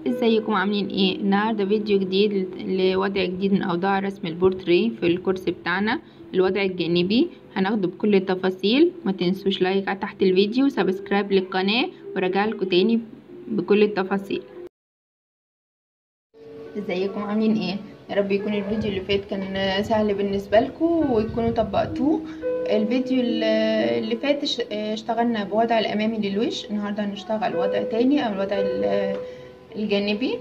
ازيكم عاملين ايه؟ النهارده فيديو جديد لوضع جديد من اوضاع رسم البورتريه في الكورس بتاعنا. الوضع الجانبي هناخده بكل التفاصيل. ما تنسوش لايك تحت الفيديو وسبسكرايب للقناه، وراجع لكم تاني بكل التفاصيل. ازيكم عاملين ايه؟ يا رب يكون الفيديو اللي فات كان سهل بالنسبه لكم وتكونوا طبقتوه. الفيديو اللي فات اشتغلنا بوضع الامامي للوش. النهارده هنشتغل وضع تاني او الوضع الجانبي.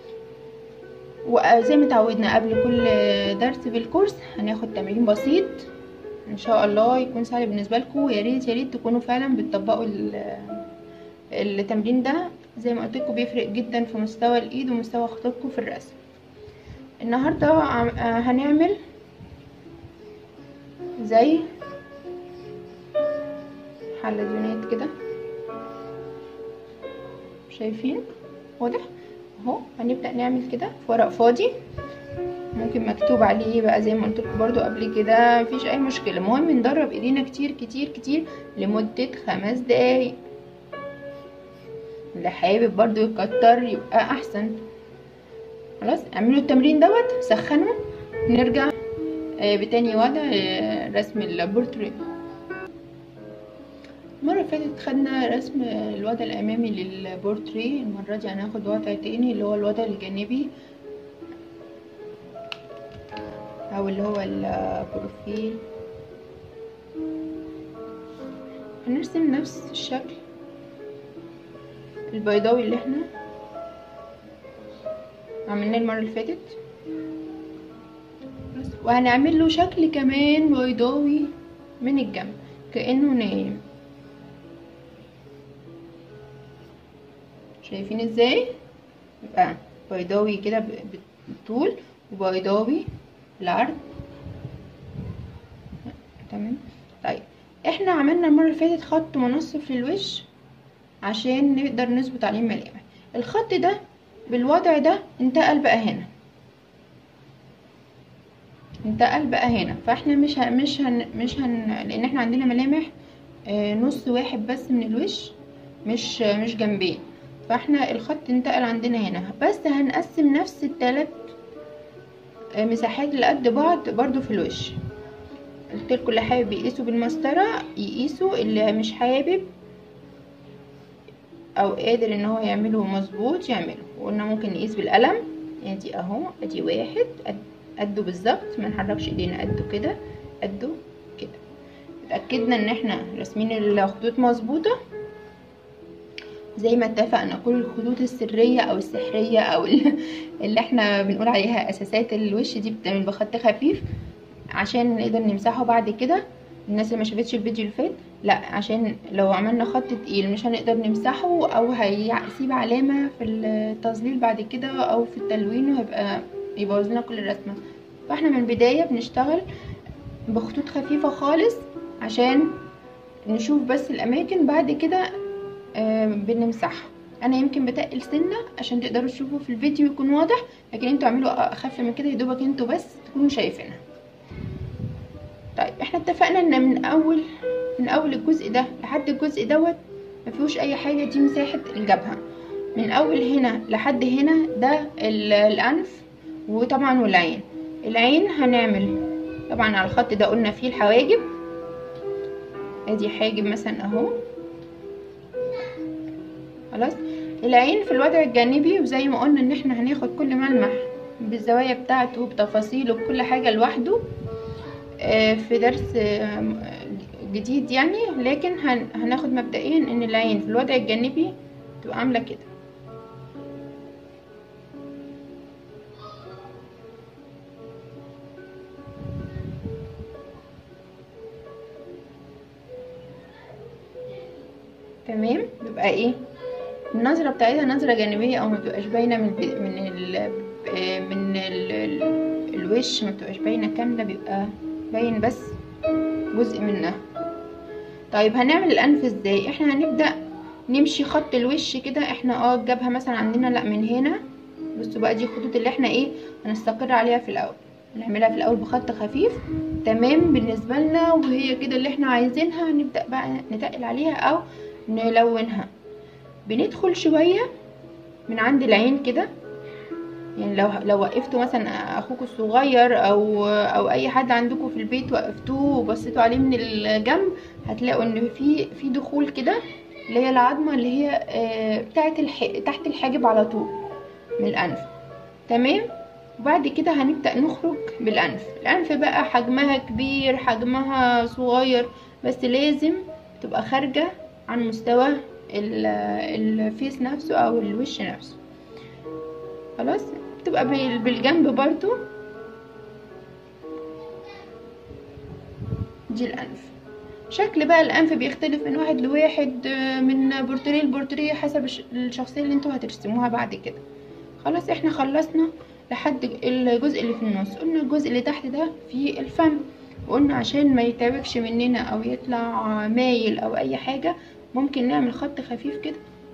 وزي ما تعودنا قبل كل درس في الكورس هناخد تمرين بسيط ان شاء الله يكون سهل بالنسبه لكم. ويا ريت تكونوا فعلا بتطبقوا التمرين ده. زي ما قلت لكم بيفرق جدا في مستوى الايد ومستوى خططكم في الرسم. النهارده هنعمل زي حلزونات كده، شايفين؟ واضح اهو. هنبدا نعمل كده في ورق فاضي، ممكن مكتوب عليه بقى زي ما قلت لكم برضو قبل كده، مفيش اي مشكله. المهم ندرب ايدينا كتير كتير كتير لمده 5 دقايق. اللي حابب برضو يكتر يبقى احسن. خلاص اعملوا التمرين دوت، سخنوا، نرجع بتاني وضع رسم البورتريه. المره اللي فاتت خدنا رسم الوضع الامامي للبورتريه. المره دي هناخد وضع تاني اللي هو الوضع الجانبي او اللي هو البروفيل. هنرسم نفس الشكل البيضاوي اللي احنا عملناه المره اللي فاتت، وهنعمل له شكل كمان بيضاوي من الجنب كأنه نايم. شايفين ازاي؟ يبقى بيضاوي كده بالطول وبيضاوي بالعرض. تمام. طيب احنا عملنا المره اللي فاتت خط منصف للوش عشان نقدر نظبط عليه الملامح. الخط ده بالوضع ده انتقل بقى هنا، انتقل بقى هنا. فاحنا مش هن لان احنا عندنا ملامح نص واحد بس من الوش، مش جنبين. فاحنا الخط انتقل عندنا هنا، بس هنقسم نفس ال3 مساحات اللي قد بعض برضو في الوش. قلت لكم اللي حابب يقيسوا بالمسطره يقيسوا، اللي مش حابب او قادر ان هو يعمله مظبوط يعمله. وقلنا ممكن نقيس بالقلم. ادي اهو، ادي واحد قده بالظبط، ما نحركش ايدينا، قده كده قده كده. اتاكدنا ان احنا راسمين الخطوط مظبوطه زي ما اتفقنا. كل الخطوط السريه او السحريه او اللي احنا بنقول عليها اساسات الوش دي بتعمل بخط خفيف عشان نقدر نمسحه بعد كده. الناس اللي ما شافتش الفيديو اللي فات، لا، عشان لو عملنا خط تقيل مش هنقدر نمسحه او هيسيب علامه في التظليل بعد كده او في التلوين وهيبقى يبوظ لنا كل الرسمه. فاحنا من البدايه بنشتغل بخطوط خفيفه خالص عشان نشوف بس الاماكن، بعد كده بنمسحها. انا يمكن بتقل سنه عشان تقدروا تشوفوا في الفيديو يكون واضح، لكن انتوا اعملوا اخف من كده يدوبك انتوا بس تكونوا شايفينها. طيب احنا اتفقنا ان من اول الجزء ده لحد الجزء دوت ما فيهوش اي حاجه. دي مساحه الجبهه من اول هنا لحد هنا، ده الانف وطبعا والعين. العين هنعمل طبعا على الخط ده قلنا فيه الحواجب. ادي حاجب مثلا اهو. خلاص العين في الوضع الجانبي، وزي ما قلنا ان احنا هناخد كل ملمح بالزوايا بتاعته بتفاصيله بكل حاجه لوحده في درس جديد يعني. لكن هناخد مبدئيا ان العين في الوضع الجانبي تبقى عامله كده. تمام. بيبقى ايه النظره بتاعتها؟ نظره جانبيه او ما بتبقاش باينه من الوش، ما بتبقاش باينه كامله، بيبقى باين بس جزء منها. طيب هنعمل الانف ازاي؟ احنا هنبدا نمشي خط الوش كده. احنا الجبهه مثلا عندنا لا من هنا. بصوا بقى، دي الخطوط اللي احنا هنستقر عليها في الاول. نعملها في الاول بخط خفيف تمام بالنسبه لنا، وهي كده اللي احنا عايزينها. نبدا بقى نتقل عليها او نلونها. بندخل شويه من عند العين كده. يعني لو وقفتوا مثلا اخوكوا الصغير او اي حد عندكم في البيت، وقفتوه وبصيتوا عليه من الجنب، هتلاقوا ان في دخول كده، اللي هي العظمه اللي هي بتاعه تحت الحاجب على طول من الانف. تمام. وبعد كده هنبدأ نخرج بالانف. الانف بقى حجمها كبير حجمها صغير، بس لازم تبقى خارجة عن مستوى الفيس نفسه او الوش نفسه. خلاص. تبقى بالجنب برضو. دي الانف. شكل بقى الانف بيختلف من واحد لواحد، من بورتريه لبورتريه، حسب الشخصية اللي انتوا هترسموها بعد كده. خلاص احنا خلصنا لحد الجزء اللي في النص. قلنا الجزء اللي تحت ده فيه الفم، وقلنا عشان ما يتعبكش مننا او يطلع مايل او اي حاجة، ممكن نعمل خط خفيف كده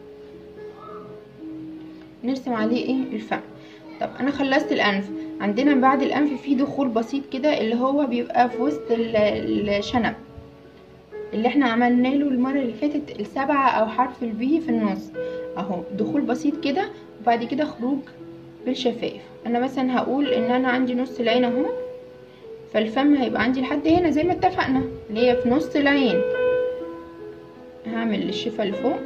نرسم عليه ايه الفم. طب انا خلصت الانف. عندنا بعد الانف في دخول بسيط كده، اللي هو بيبقى في وسط الشنب، اللي احنا عملنا له المرة اللي فاتت السبعة او حرف البي في النص اهو. دخول بسيط كده، وبعد كده خروج بالشفايف. انا مثلا هقول ان انا عندي نص العين اهو، فالفم هيبقى عندي لحد هنا زي ما اتفقنا، اللي هي في نص العين. هعمل الشفة اللي فوق،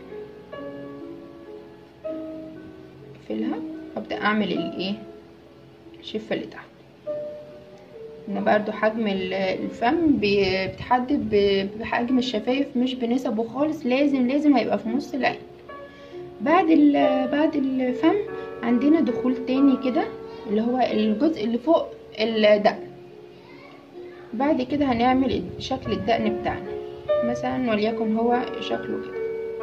اقفلها، وابدا اعمل الايه الشفة اللي تحت. ان برضو حجم الفم بيتحدد بحجم الشفايف، مش بنسبه خالص، لازم هيبقى في نص العين. بعد الفم عندنا دخول تاني كده، اللي هو الجزء اللي فوق الدقن. بعد كده هنعمل شكل الدقن بتاعنا مثلا، وليكن هو شكله كده.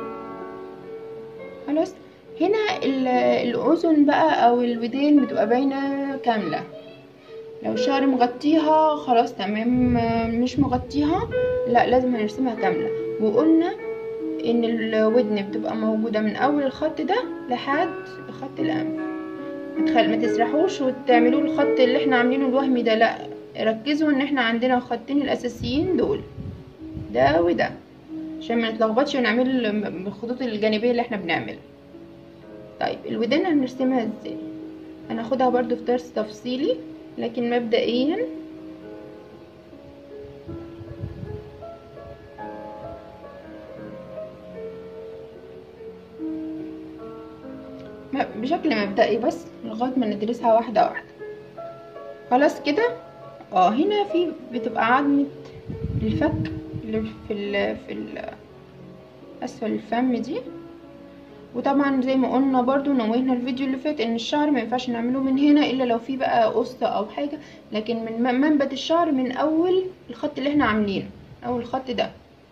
خلاص. هنا الاذن بقى او الودان بتبقى باينه كامله. لو الشعر مغطيها خلاص تمام، مش مغطيها لا لازم هنرسمها كامله. وقلنا ان الودن بتبقى موجوده من اول الخط ده لحد خط الانف. ما تسرحوش وتعملوا الخط اللي احنا عاملينه الوهمي ده، لا ركزوا ان احنا عندنا الخطين الاساسيين دول، ده وده، عشان ما نتلخبطش ونعمل الخطوط الجانبيه اللي احنا بنعملها. طيب الودان هنرسمها ازاي؟ هناخدها برضو في درس تفصيلي، لكن مبدئيا بشكل مبدئي بس لغايه ما ندرسها واحده واحده. خلاص كده. هنا في بتبقى عظمه الفك اللي في اسفل الفم دي. وطبعا زي ما قلنا برضو نوهنا الفيديو اللي فات ان الشعر ما ينفعش نعمله من هنا الا لو في بقى قصه او حاجه، لكن من منبت الشعر من اول الخط اللي احنا عاملينه، اول الخط ده.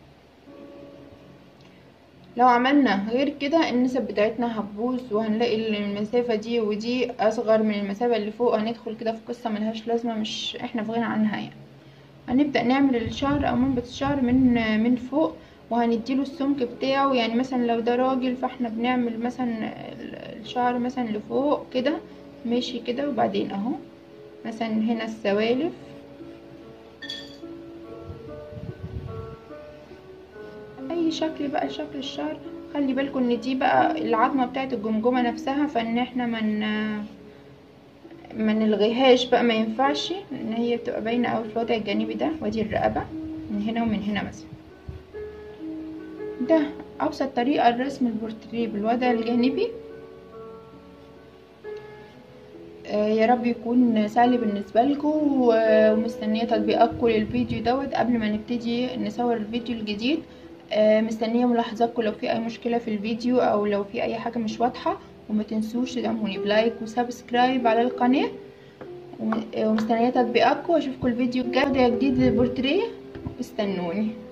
لو عملنا غير كده النسب بتاعتنا هتبوظ، وهنلاقي المسافه دي ودي اصغر من المسافه اللي فوق، هندخل كده في قصه ملهاش لازمه، مش احنا في غنى عنها يعني. هنبدا نعمل الشعر او منبت الشعر من فوق، وهنديله السمك بتاعه. يعني مثلا لو ده راجل فاحنا بنعمل مثلا الشعر مثلا لفوق كده ماشي كده، وبعدين اهو مثلا هنا السوالف، اي شكل بقى شكل الشعر. خلي بالكم ان دي بقى العظمه بتاعت الجمجمه نفسها، فان احنا ما نلغيهاش بقى، ما ينفعش ان هي بتبقى باينه قوي في الوضع الجانبي ده. ودي الرقبه من هنا ومن هنا مثلا. ده ابسط طريقه لرسم البورتريه بالوضع الجانبي. يا رب يكون سهل بالنسبه لكم، ومستنيه تطبيقاتكم للفيديو دوت قبل ما نبتدي نصور الفيديو الجديد. مستنيه ملاحظاتكم لو في اي مشكله في الفيديو او لو في اي حاجه مش واضحه، وما تنسوش تدعموني بلايك وسبسكرايب على القناه. ومستنيه تطبيقاتكم، واشوفكم الفيديو الجاي جديد للبورتريه. استنوني.